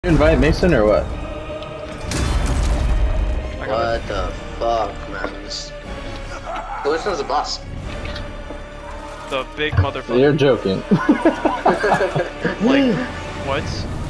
You invite Mason or what? What the fuck, man? Which one's the boss? The big motherfucker. You're joking. Like, what?